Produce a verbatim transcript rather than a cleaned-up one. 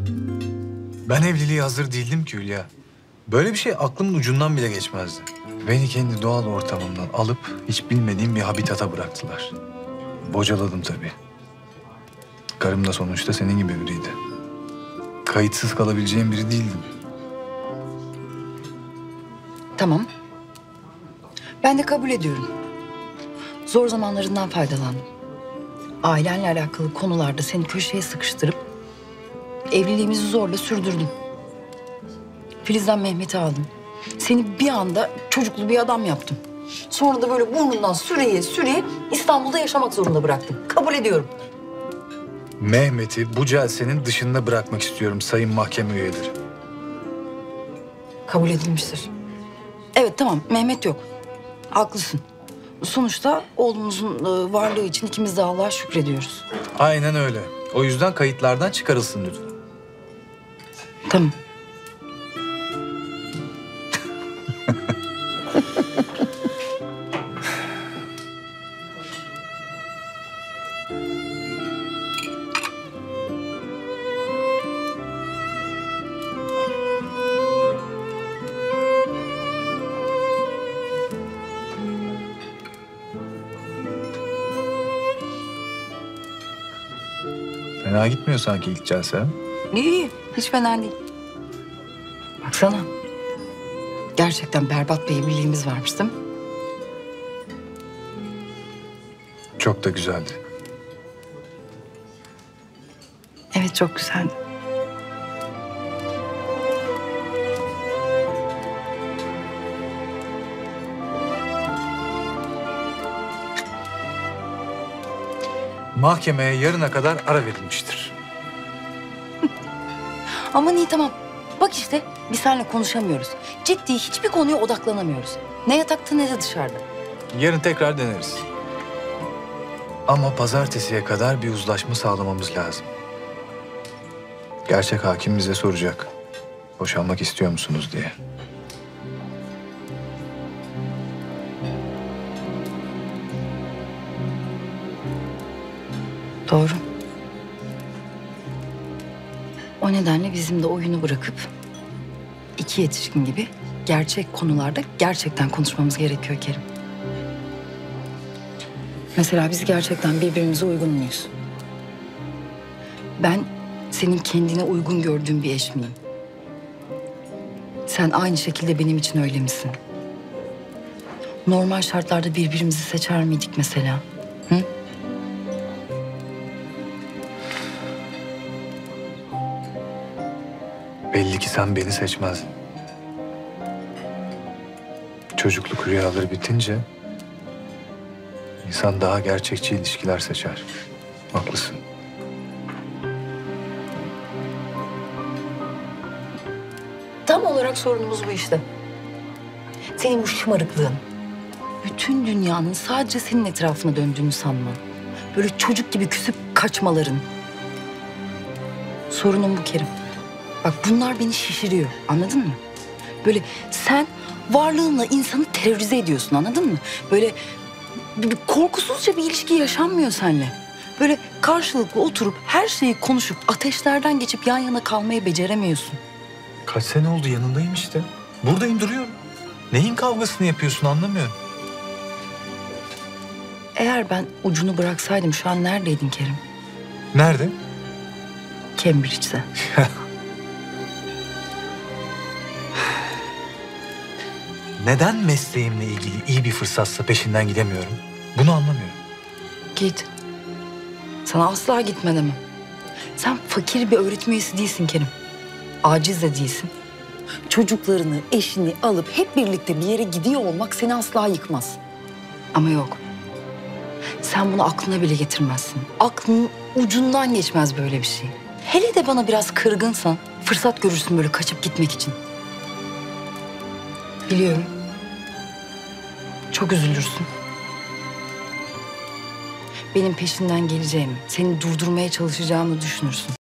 Ben evliliğe hazır değildim ki Hülya. Böyle bir şey aklımın ucundan bile geçmezdi. Beni kendi doğal ortamımdan alıp hiç bilmediğim bir habitata bıraktılar. Bocaladım tabii. Karım da sonuçta senin gibi biriydi. Kayıtsız kalabileceğim biri değildim. Tamam. Ben de kabul ediyorum. Zor zamanlarından faydalandım. Ailenle alakalı konularda seni köşeye sıkıştırıp evliliğimizi zorla sürdürdüm. Filiz'den Mehmet'i aldım. Seni bir anda çocuklu bir adam yaptım. Sonra da böyle burnundan süreye süreye İstanbul'da yaşamak zorunda bıraktım. Kabul ediyorum. Mehmet'i bu celsenin dışında bırakmak istiyorum sayın mahkeme üyeleri. Kabul edilmiştir. Evet tamam, Mehmet yok. Haklısın. Sonuçta oğlumuzun e, varlığı için ikimiz de Allah'a şükrediyoruz. Aynen öyle. O yüzden kayıtlardan çıkarılsın lütfen. Tamam. Fena gitmiyor sanki ilk celse. ha? İyi, iyi. Hiç fena değil. Baksana. Gerçekten berbat bir evliliğimiz varmış değil mi? Çok da güzeldi. Evet, çok güzeldi. Mahkemeye yarına kadar ara verilmiştir. Aman iyi tamam. Bak işte biz seninle konuşamıyoruz. Ciddi hiçbir konuya odaklanamıyoruz. Ne yatakta ne de dışarıda. Yarın tekrar deneriz. Ama pazartesiye kadar bir uzlaşma sağlamamız lazım. Gerçek hakim bize soracak. Boşanmak istiyor musunuz diye. Doğru. O nedenle bizim de oyunu bırakıp iki yetişkin gibi gerçek konularda gerçekten konuşmamız gerekiyor Kerim. Mesela biz gerçekten birbirimize uygun muyuz? Ben senin kendine uygun gördüğün bir eş miyim? Sen aynı şekilde benim için öyle misin? Normal şartlarda birbirimizi seçer miydik mesela? Hı? Belli ki sen beni seçmezdin. Çocukluk rüyaları bitince insan daha gerçekçi ilişkiler seçer. Haklısın. Tam olarak sorunumuz bu işte. Senin bu şımarıklığın. Bütün dünyanın sadece senin etrafına döndüğünü sanman. Böyle çocuk gibi küsüp kaçmaların. Sorunum bu Kerim. Bak bunlar beni şişiriyor, anladın mı? Böyle sen varlığınla insanı terörize ediyorsun, anladın mı? Böyle bir- bir korkusuzca bir ilişki yaşanmıyor seninle. Böyle karşılıklı oturup her şeyi konuşup ateşlerden geçip yan yana kalmayı beceremiyorsun. Kaç sene oldu yanındayım işte. Buradayım duruyorum. Neyin kavgasını yapıyorsun anlamıyorum. Eğer ben ucunu bıraksaydım şu an neredeydin Kerim? Nerede? Cambridge'de. Neden mesleğimle ilgili iyi bir fırsatsa peşinden gidemiyorum? Bunu anlamıyorum. Git. Sana asla gitme demem. Sen fakir bir öğretim üyesi değilsin Kerim. Aciz de değilsin. Çocuklarını, eşini alıp hep birlikte bir yere gidiyor olmak seni asla yıkmaz. Ama yok. Sen bunu aklına bile getirmezsin. Aklının ucundan geçmez böyle bir şey. Hele de bana biraz kırgınsan fırsat görürsün böyle kaçıp gitmek için. Biliyorum. Çok üzülürsün. Benim peşinden geleceğimi, seni durdurmaya çalışacağımı düşünürsün.